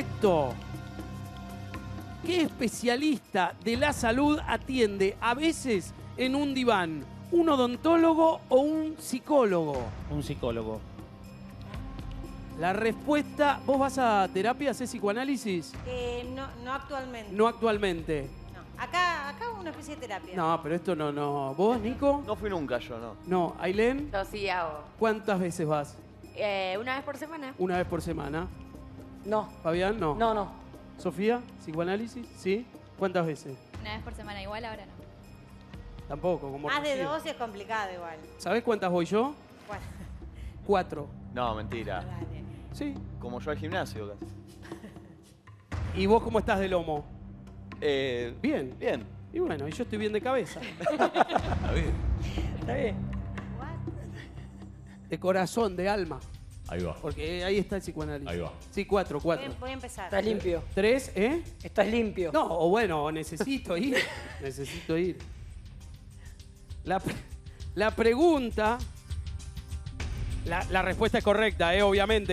Correcto. ¿Qué especialista de la salud atiende a veces en un diván? ¿Un odontólogo o un psicólogo? Un psicólogo. La respuesta... ¿Vos vas a terapia, haces psicoanálisis? No actualmente. No actualmente. No. Acá una especie de terapia. No, pero esto no. ¿Vos, Nico? No fui nunca yo, no. No. ¿Ailén? Yo sí hago. ¿Cuántas veces vas? Una vez por semana. Una vez por semana. No. ¿Fabián? No. No. ¿Sofía? ¿Psicoanálisis? ¿Sí? ¿Cuántas veces? Una vez por semana, igual ahora no. Tampoco, como Más de Rocío. 2 es complicado igual. ¿Sabés cuántas voy yo? Bueno, 4. No, mentira. dale. Sí. Como yo al gimnasio casi. ¿Y vos cómo estás de lomo? Bien. Bien. Y bueno, y yo estoy bien de cabeza. Está bien. Está bien. De corazón, de alma. Ahí va. Porque ahí está el psicoanálisis. Ahí va. Sí, 4. Voy a empezar. Estás limpio. 3, ¿eh? Estás limpio. No, o bueno, necesito ir. Necesito ir. La pregunta... La respuesta es correcta, obviamente.